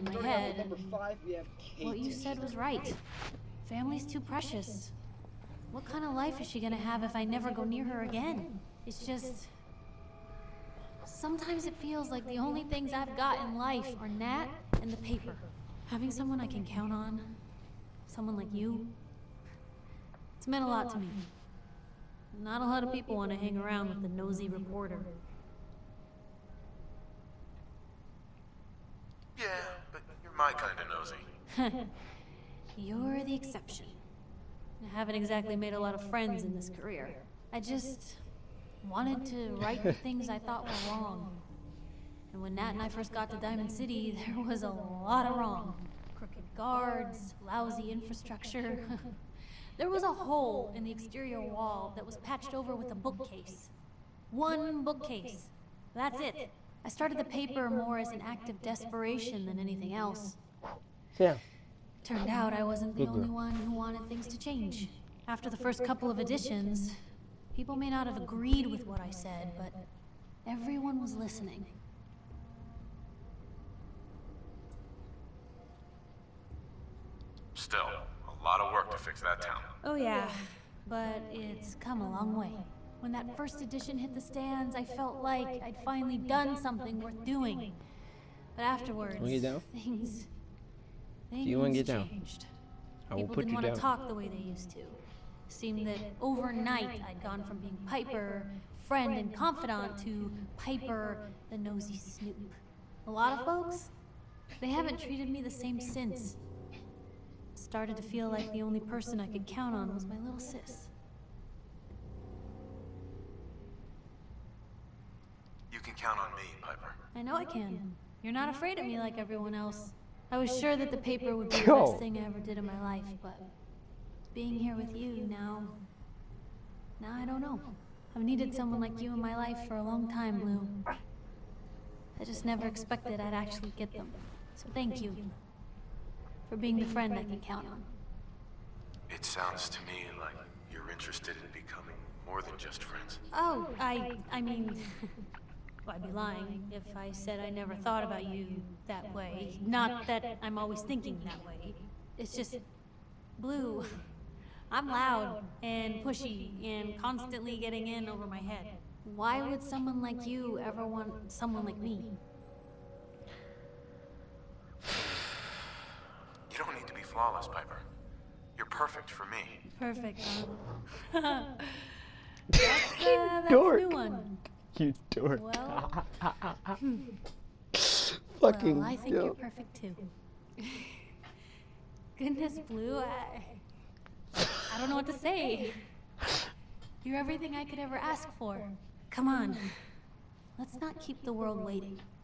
my head, and what you said was right. Family's too precious. What kind of life is she gonna have if I never go near her again? It's just... Sometimes it feels like the only things I've got in life are Nat and the paper. Having someone I can count on, someone like you, it's meant a lot to me. Not a lot of people want to hang around with the nosy reporter. Yeah, but you're my kind of nosy. You're the exception. I haven't exactly made a lot of friends in this career. I just wanted to right the things I thought were wrong. And when Nat and I first got to Diamond City, there was a lot of wrong. Crooked guards, lousy infrastructure. There was a hole in the exterior wall that was patched over with a bookcase. One bookcase. That's it. I started the paper more as an act of desperation than anything else. Yeah. Turned out I wasn't the only one who wanted things to change. After the first couple of editions, people may not have agreed with what I said, but everyone was listening. Still, a lot of work to fix that town. Oh yeah, but it's come a long way. When that first edition hit the stands, I felt like I'd finally done something worth doing. But afterwards, Wanna get down? things Do you want to get down? changed. I will People put didn't you want to down. talk the way they used to. Seemed that overnight I'd gone from being Piper, friend and confidant, to Piper, the nosy snoop. A lot of folks, they haven't treated me the same since. Started to feel like the only person I could count on was my little sis. You can count on me, Piper. I know I can. You're not afraid of me like everyone else. I was sure that the paper would be the Yo. best thing I ever did in my life, but being here with you now I don't know. I've needed someone like you in my life for a long time, Blue. I just never expected I'd actually get them. So thank you for being the friend I can count on. It sounds to me like you're interested in becoming more than just friends. Oh, I mean, I'd be lying if I said I never thought about you that way. Not that I'm always thinking that way. It's just, Blue, I'm loud and pushy and constantly getting in over my head. Why would someone like you ever want someone like me? You don't need to be flawless, Piper. You're perfect for me. Perfect, huh? That's a Dork. new one. You dork. Well, Fucking. well, I think yo. you're perfect too. Goodness, Blue, I don't know what to say. You're everything I could ever ask for. Come on, let's not keep the world waiting.